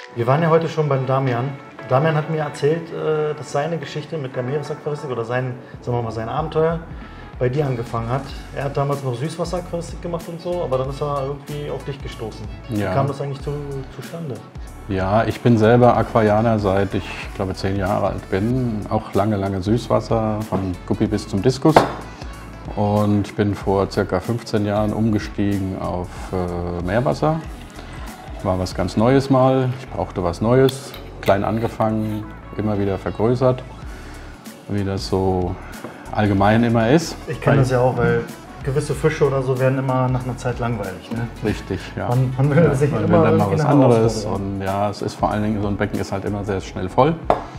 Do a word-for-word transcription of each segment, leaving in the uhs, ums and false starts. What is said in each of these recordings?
Wir waren ja heute schon beim Damian. Damian hat mir erzählt, dass seine Geschichte mit der Meeresaquaristik oder sein, sagen wir mal, sein Abenteuer bei dir angefangen hat. Er hat damals noch Süßwasseraquaristik gemacht und so, aber dann ist er irgendwie auf dich gestoßen. Ja. Wie kam das eigentlich zu, zustande? Ja, ich bin selber Aquarianer, seit ich glaube zehn Jahre alt bin. Auch lange, lange Süßwasser, vom Guppi bis zum Diskus. Und ich bin vor circa fünfzehn Jahren umgestiegen auf äh, Meerwasser. War was ganz Neues mal. Ich brauchte was Neues. Klein angefangen, immer wieder vergrößert, wie das so allgemein immer ist. Ich kenne das ja auch, weil gewisse Fische oder so werden immer nach einer Zeit langweilig. Ne? Richtig, ja. Man, man will ja, sich man immer will dann mal was eine anderes. Und ja, es ist vor allen Dingen, so ein Becken ist halt immer sehr schnell voll.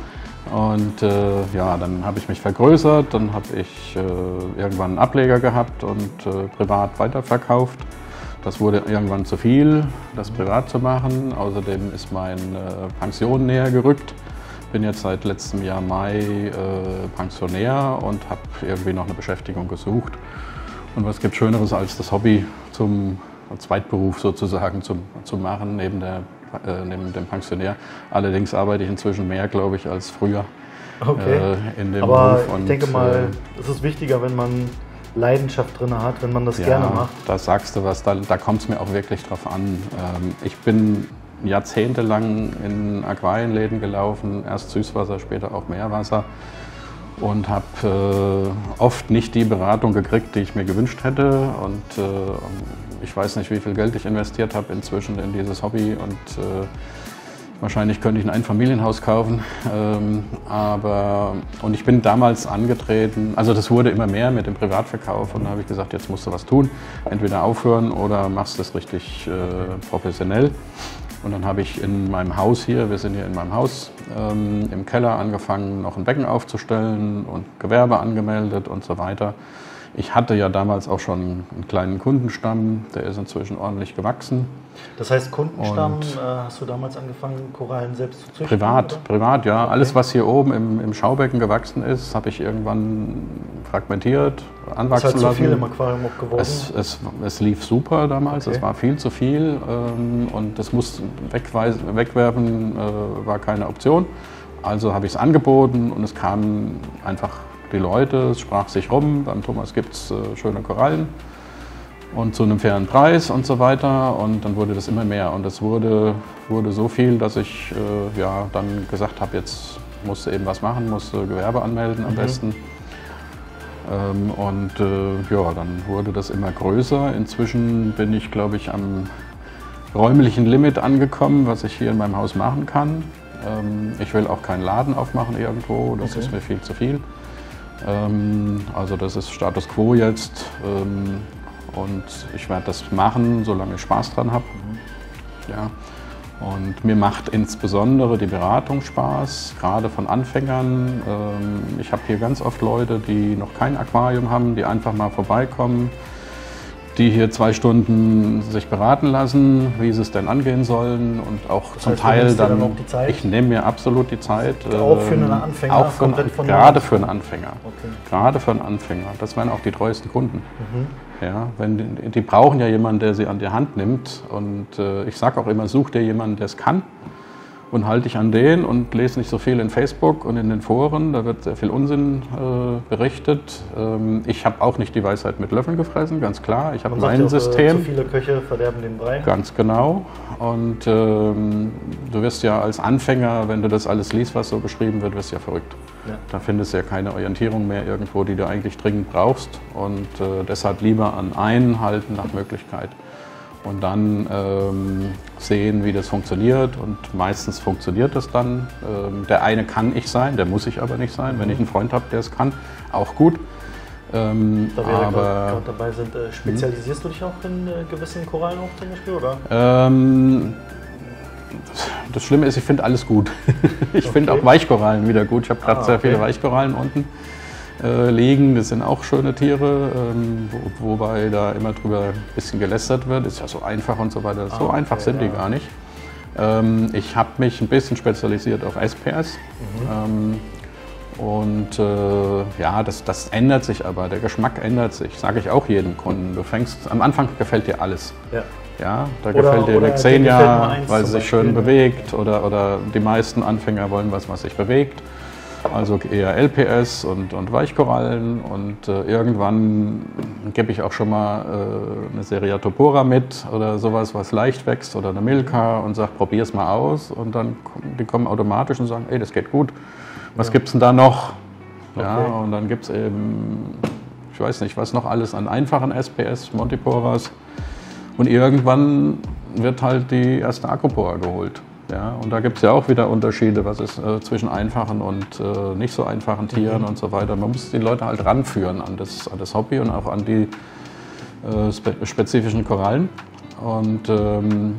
Und äh, ja, dann habe ich mich vergrößert, dann habe ich äh, irgendwann einen Ableger gehabt und äh, privat weiterverkauft. Das wurde irgendwann zu viel, das privat zu machen. Außerdem ist meine äh, Pension näher gerückt. Bin jetzt seit letztem Jahr Mai äh, Pensionär und habe irgendwie noch eine Beschäftigung gesucht. Und was gibt Schöneres als das Hobby zum Zweitberuf sozusagen zu, zu machen, neben, der, äh, neben dem Pensionär. Allerdings arbeite ich inzwischen mehr, glaube ich, als früher okay. äh, in dem Aber Beruf. Und, ich denke mal, äh, es ist wichtiger, wenn man Leidenschaft drin hat, wenn man das ja, gerne macht. Da sagst du was, da, da kommt es mir auch wirklich drauf an. Ähm, ich bin jahrzehntelang in Aquarienläden gelaufen, erst Süßwasser, später auch Meerwasser und habe äh, oft nicht die Beratung gekriegt, die ich mir gewünscht hätte. Und äh, ich weiß nicht, wie viel Geld ich investiert habe inzwischen in dieses Hobby. Und äh, wahrscheinlich könnte ich ein Einfamilienhaus kaufen, ähm, aber und ich bin damals angetreten, also das wurde immer mehr mit dem Privatverkauf und da habe ich gesagt, jetzt musst du was tun, entweder aufhören oder machst es richtig äh, professionell. Und dann habe ich in meinem Haus hier, wir sind hier in meinem Haus, ähm, im Keller angefangen, noch ein Becken aufzustellen und Gewerbe angemeldet und so weiter. Ich hatte ja damals auch schon einen kleinen Kundenstamm, der ist inzwischen ordentlich gewachsen. Das heißt, Kundenstamm, äh, hast du damals angefangen, Korallen selbst zu züchten? Privat, oder? privat, ja. Okay. Alles, was hier oben im, im Schaubecken gewachsen ist, habe ich irgendwann fragmentiert, anwachsen lassen. Ist halt zu viel im lassen. Aquarium auch geworden? Es, es, es lief super damals, Okay. es war viel zu viel ähm, und das muss wegweisen, wegwerfen äh, war keine Option. Also habe ich es angeboten und es kamen einfach die Leute, es sprach sich rum, beim Thomas gibt es äh, schöne Korallen und zu einem fairen Preis und so weiter und dann wurde das immer mehr und es wurde, wurde so viel, dass ich äh, ja, dann gesagt habe, jetzt musste eben was machen, musste Gewerbe anmelden am Mhm. besten ähm, und äh, ja, dann wurde das immer größer. Inzwischen bin ich, glaube ich, am räumlichen Limit angekommen, was ich hier in meinem Haus machen kann. Ähm, ich will auch keinen Laden aufmachen irgendwo, das Okay. ist mir viel zu viel. Also das ist Status Quo jetzt ähm, und ich werde das machen, solange ich Spaß dran habe. Mhm. Ja. Und mir macht insbesondere die Beratung Spaß, gerade von Anfängern. Ähm, ich habe hier ganz oft Leute, die noch kein Aquarium haben, die einfach mal vorbeikommen, die hier zwei Stunden sich beraten lassen, wie sie es denn angehen sollen und auch Das zum heißt, du Teil nimmst dir dann, dann auch die Zeit? ich nehme mir absolut die Zeit. Auch für einen ähm, Anfänger? Auch für, komplett von gerade der- für einen Anfänger. Okay. Gerade für einen Anfänger. Das wären auch die treuesten Kunden. Mhm. Ja, wenn die, die brauchen ja jemanden, der sie an die Hand nimmt. Und äh, ich sage auch immer, such dir jemanden, der es kann. Und halte dich an den und lese nicht so viel in Facebook und in den Foren. Da wird sehr viel Unsinn äh, berichtet. Ähm, ich habe auch nicht die Weisheit mit Löffeln gefressen, ganz klar. Ich habe Man sagt mein ja auch, äh, System. zu viele Köche verderben den Brei. Ganz genau. Und ähm, du wirst ja als Anfänger, wenn du das alles liest, was so beschrieben wird, wirst du ja verrückt. Ja. Da findest du ja keine Orientierung mehr irgendwo, die du eigentlich dringend brauchst. Und äh, deshalb lieber an einen halten nach Möglichkeit. Und dann ähm, sehen, wie das funktioniert. Und meistens funktioniert das dann. Ähm, der eine kann ich sein, der muss ich aber nicht sein. Wenn ich einen Freund habe, der es kann, auch gut. Ähm, Da wir aber gerade dabei sind, äh, spezialisierst du dich auch in äh, gewissen Korallen auch zum Beispiel, oder? Ähm, das Schlimme ist, ich finde alles gut. Ich Okay. finde auch Weichkorallen wieder gut. Ich habe gerade Ah, sehr okay. viele Weichkorallen unten äh, liegen. Das sind auch schöne Tiere, ähm, wo, wobei da immer drüber ein bisschen gelästert wird. Ist ja so einfach und so weiter. So Ah, einfach okay, sind die ja. gar nicht. Ähm, ich habe mich ein bisschen spezialisiert auf S P S. Mhm. Ähm, Und äh, ja, das, das ändert sich aber, der Geschmack ändert sich, sage ich auch jedem Kunden. Du fängst, am Anfang gefällt dir alles. Ja. Ja, da oder, gefällt dir eine Xenia, weil sie sich schön Beispiel, bewegt, oder, oder die meisten Anfänger wollen was, was sich bewegt. Also eher L P S und, und Weichkorallen, und äh, irgendwann gebe ich auch schon mal äh, eine Seriatopora mit oder sowas, was leicht wächst, oder eine Milka, und sage, probier's mal aus, und dann die kommen automatisch und sagen, ey, das geht gut. Was ja. gibt's denn da noch? Ja, okay. Und dann gibt es eben, ich weiß nicht, was noch alles an einfachen S P S, Montiporas, und irgendwann wird halt die erste Acropora geholt. Ja, und da gibt es ja auch wieder Unterschiede, was ist äh, zwischen einfachen und äh, nicht so einfachen Tieren mhm. und so weiter. Man muss die Leute halt ranführen an das, an das Hobby und auch an die äh, spe spezifischen Korallen. Und ähm,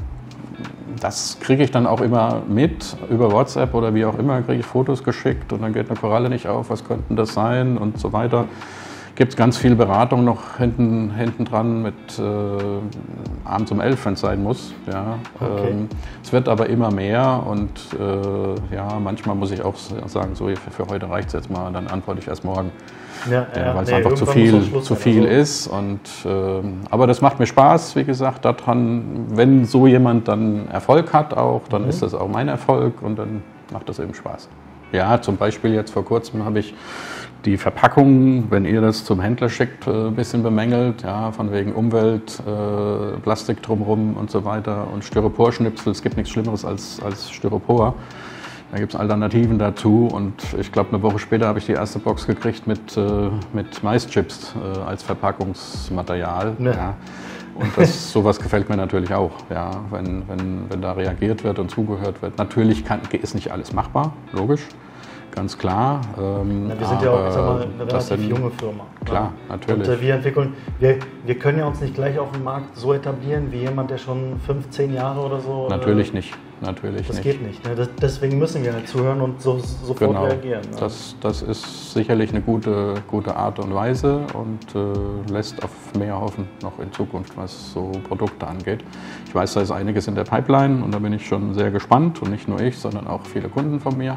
das kriege ich dann auch immer mit, über WhatsApp oder wie auch immer, kriege ich Fotos geschickt, und dann geht eine Koralle nicht auf, was könnte das sein und so weiter. Gibt es ganz viel Beratung noch hinten, hinten dran mit äh, abends um elf, wenn es sein muss. Ja. Okay. Ähm, es wird aber immer mehr, und äh, ja, manchmal muss ich auch sagen, so für, für heute reicht es jetzt mal, dann antworte ich erst morgen. Ja, ja, ja, weil es nee, einfach zu viel, zu viel also. ist. Und, äh, aber das macht mir Spaß, wie gesagt, daran, wenn so jemand dann Erfolg hat auch, dann mhm. ist das auch mein Erfolg, und dann macht das eben Spaß. Ja, zum Beispiel jetzt vor kurzem habe ich die Verpackung, wenn ihr das zum Händler schickt, ein bisschen bemängelt, ja, von wegen Umwelt, äh, Plastik drumherum und so weiter, und Styroporschnipsel. Es gibt nichts Schlimmeres als, als Styropor. Da gibt es Alternativen dazu, und ich glaube, eine Woche später habe ich die erste Box gekriegt mit, äh, mit Maischips äh, als Verpackungsmaterial. Ja. Ja. Und das, sowas gefällt mir natürlich auch, ja, wenn, wenn, wenn da reagiert wird und zugehört wird. Natürlich kann, ist nicht alles machbar, logisch. Ganz klar. Ähm, ja, wir sind ja auch, ich sag mal, eine relativ sind, junge Firma. Klar, ja. natürlich. Und äh, wir entwickeln, wir, wir können ja uns nicht gleich auf dem Markt so etablieren wie jemand, der schon fünfzehn Jahre oder so. Natürlich äh, nicht, natürlich das nicht. geht nicht. Ne? Das, deswegen müssen wir halt zuhören und so, sofort genau. reagieren. Ne? Das, das ist sicherlich eine gute, gute Art und Weise, und äh, lässt auf mehr hoffen noch in Zukunft, was so Produkte angeht. Ich weiß, da ist einiges in der Pipeline, und da bin ich schon sehr gespannt, und nicht nur ich, sondern auch viele Kunden von mir.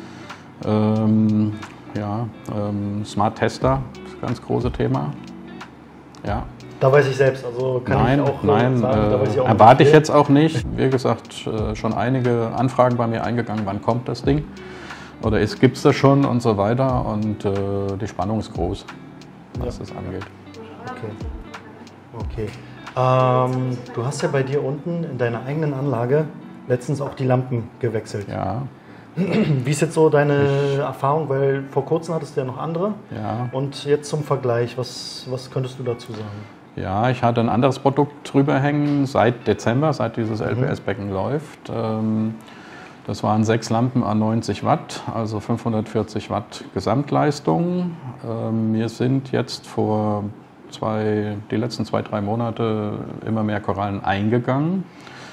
Ähm, ja, ähm, Smart Tester, das ganz große Thema. Ja. Da weiß ich selbst, also kann nein, ich auch nein, sagen, äh, da weiß ich auch erwarte ich jetzt auch nicht. Wie gesagt, äh, schon einige Anfragen bei mir eingegangen, wann kommt das Ding? Oder gibt es das schon und so weiter, und äh, die Spannung ist groß, was ja. das angeht. Okay. Okay. Ähm, du hast ja bei dir unten in deiner eigenen Anlage letztens auch die Lampen gewechselt. Ja. Wie ist jetzt so deine ich, Erfahrung? Weil vor kurzem hattest du ja noch andere. Ja. Und jetzt zum Vergleich, was, was könntest du dazu sagen? Ja, ich hatte ein anderes Produkt drüber hängen seit Dezember, seit dieses mhm. L P S-Becken läuft. Das waren sechs Lampen à neunzig Watt, also fünfhundertvierzig Watt Gesamtleistung. Wir sind jetzt vor zwei, die letzten zwei, drei Monate immer mehr Korallen eingegangen.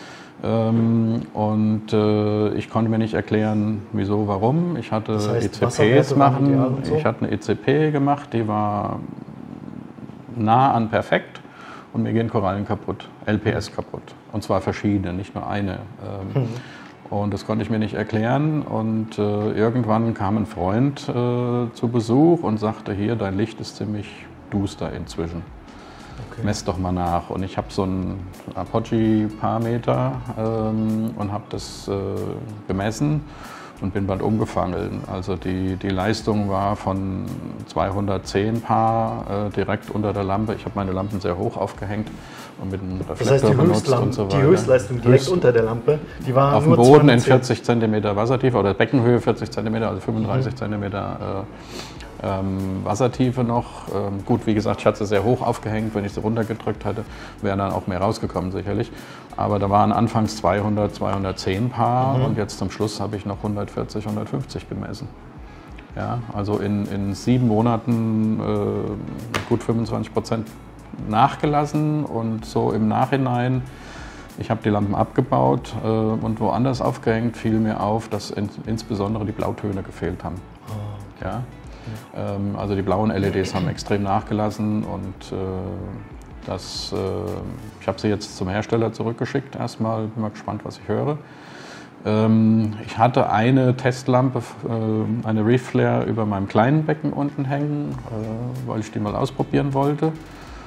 Ähm, und äh, ich konnte mir nicht erklären, wieso, warum. Ich hatte das heißt, E C Ps machen, so? Ich hatte eine E C P gemacht, die war nah an perfekt, und mir gehen Korallen kaputt, L P S kaputt. Und zwar verschiedene, nicht nur eine. Ähm, mhm. Und das konnte ich mir nicht erklären, und äh, irgendwann kam ein Freund äh, zu Besuch und sagte, hier, dein Licht ist ziemlich duster inzwischen. Okay. Mess doch mal nach. Und ich habe so einen Apogee-Parameter ähm, und habe das äh, gemessen und bin bald umgefangen. Also die, die Leistung war von zweihundertzehn Paar äh, direkt unter der Lampe. Ich habe meine Lampen sehr hoch aufgehängt und mit einem Reflektor das heißt, die benutzt und so weiter. Die Höchstleistung direkt Höchst unter der Lampe, die war auf nur dem Boden in vierzig Zentimeter Wassertiefe oder Beckenhöhe vierzig Zentimeter, also fünfunddreißig mhm. Zentimeter äh, Ähm, Wassertiefe noch. Ähm, gut, wie gesagt, ich hatte sie sehr hoch aufgehängt. Wenn ich sie runtergedrückt hätte, wären dann auch mehr rausgekommen sicherlich. Aber da waren anfangs zweihundert, zweihundertzehn Paar mhm. und jetzt zum Schluss habe ich noch hundertvierzig, hundertfünfzig gemessen. Ja, also in, in sieben Monaten äh, gut fünfundzwanzig Prozent nachgelassen, und so im Nachhinein, ich habe die Lampen abgebaut äh, und woanders aufgehängt, fiel mir auf, dass in, insbesondere die Blautöne gefehlt haben. Oh, okay. Ja? Ähm, also die blauen L E Ds haben extrem nachgelassen, und äh, das, äh, ich habe sie jetzt zum Hersteller zurückgeschickt erstmal, bin mal gespannt, was ich höre. Ähm, ich hatte eine Testlampe, äh, eine Reef Flare über meinem kleinen Becken unten hängen, äh, weil ich die mal ausprobieren wollte.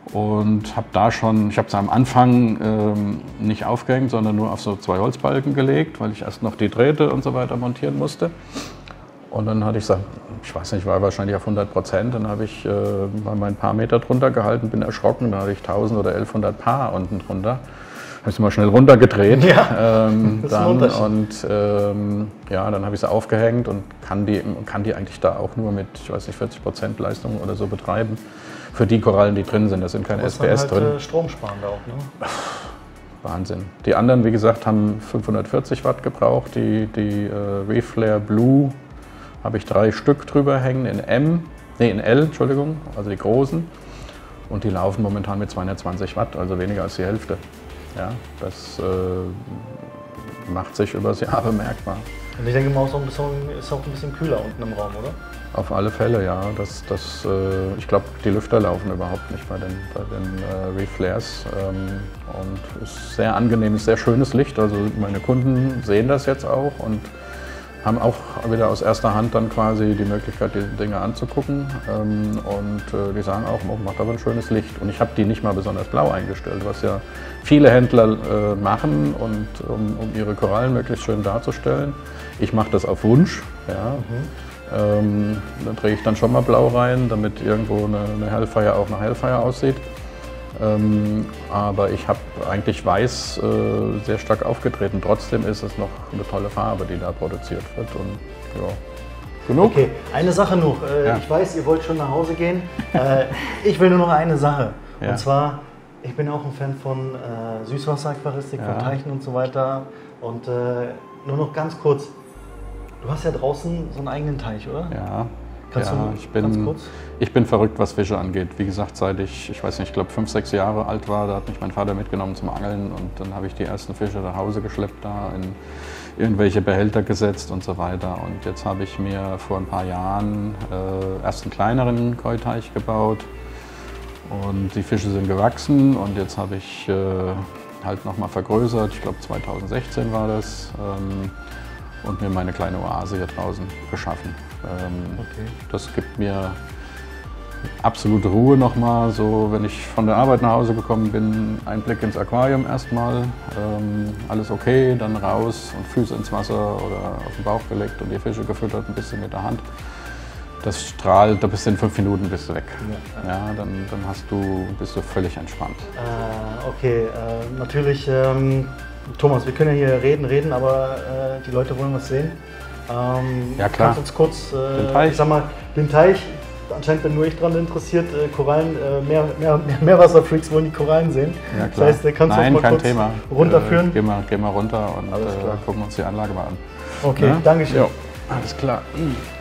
Und habe da schon, ich habe es am Anfang ähm, nicht aufgehängt, sondern nur auf so zwei Holzbalken gelegt, weil ich erst noch die Drähte und so weiter montieren musste. Und dann hatte ich gesagt, ich weiß nicht, war wahrscheinlich auf hundert Prozent, dann habe ich äh, mal ein paar Meter drunter gehalten, bin erschrocken, dann hatte ich tausend oder elfhundert Paar unten drunter. Habe ich sie mal schnell runtergedreht. Ja, ähm, das ist ein dann, Unterschied. und ähm, ja, dann habe ich sie aufgehängt und kann die, kann die eigentlich da auch nur mit, ich weiß nicht, vierzig Prozent Leistung oder so betreiben. Für die Korallen, die drin sind, da sind keine S P S halt, drin. Äh, stromsparend auch, ne? Wahnsinn. Die anderen, wie gesagt, haben fünfhundertvierzig Watt gebraucht. Die, die äh, Reflare Blue habe ich drei Stück drüber hängen in M, nee in L, Entschuldigung, also die großen. Und die laufen momentan mit zweihundertzwanzig Watt, also weniger als die Hälfte. Ja, das äh, macht sich übers Jahr bemerkbar. Und ich denke mal, auch so ein bisschen, ist auch ein bisschen kühler unten im Raum, oder? Auf alle Fälle, ja. Das, das, äh, ich glaube, die Lüfter laufen überhaupt nicht bei den, bei den äh, Reflares. Ähm, und es ist sehr angenehmes, sehr schönes Licht. Also meine Kunden sehen das jetzt auch und haben auch wieder aus erster Hand dann quasi die Möglichkeit, die Dinge anzugucken. Ähm, und äh, die sagen auch, oh, macht aber ein schönes Licht. Und ich habe die nicht mal besonders blau eingestellt, was ja viele Händler äh, machen, und, um, um ihre Korallen möglichst schön darzustellen. Ich mache das auf Wunsch. Ja. Mhm. Ähm, da drehe ich dann schon mal blau rein, damit irgendwo eine, eine Hellfire auch nach Hellfire aussieht. Ähm, aber ich habe eigentlich weiß äh, sehr stark aufgetreten. Trotzdem ist es noch eine tolle Farbe, die da produziert wird. Und, ja. Genug? Okay, eine Sache noch. Äh, Ja. Ich weiß, ihr wollt schon nach Hause gehen. äh, ich will nur noch eine Sache. Ja. Und zwar, ich bin auch ein Fan von äh, Süßwasseraquaristik, Ja. von Teichen und so weiter. Und äh, nur noch ganz kurz. Du hast ja draußen so einen eigenen Teich, oder? Ja. Kannst ja, du ich ganz bin, kurz? ich bin verrückt, was Fische angeht. Wie gesagt, seit ich, ich weiß nicht, ich glaube fünf, sechs Jahre alt war, da hat mich mein Vater mitgenommen zum Angeln, und dann habe ich die ersten Fische nach Hause geschleppt, da in irgendwelche Behälter gesetzt und so weiter. Und jetzt habe ich mir vor ein paar Jahren äh, erst einen kleineren Koi-Teich gebaut, und die Fische sind gewachsen, und jetzt habe ich äh, halt nochmal vergrößert. Ich glaube zweitausendsechzehn war das. Ähm, und mir meine kleine Oase hier draußen geschaffen. Ähm, Okay. Das gibt mir absolute Ruhe nochmal, so wenn ich von der Arbeit nach Hause gekommen bin, ein Blick ins Aquarium erstmal, ähm, alles okay, dann raus und Füße ins Wasser oder auf den Bauch gelegt und die Fische gefüttert, ein bisschen mit der Hand. Das strahlt, da bist du in fünf Minuten bist du weg. Ja, Ja, dann, dann hast du, bist du völlig entspannt. Äh, okay, äh, natürlich, ähm, Thomas, wir können ja hier reden, reden, aber äh, die Leute wollen was sehen. Ähm, Ja, klar. Kannst du uns kurz, äh, Den Teich? ich sag mal, den Teich, anscheinend bin nur ich daran interessiert, äh, Korallen, äh, mehr, mehr, mehr Meerwasserfreaks wollen die Korallen sehen. Ja, klar. Das heißt, äh, kannst du Nein, uns mal kein kurz Thema. runterführen? Äh, gehen, wir, gehen wir runter und Alles äh, klar. gucken uns die Anlage mal an. Okay, Ja? Dankeschön. Jo, alles klar.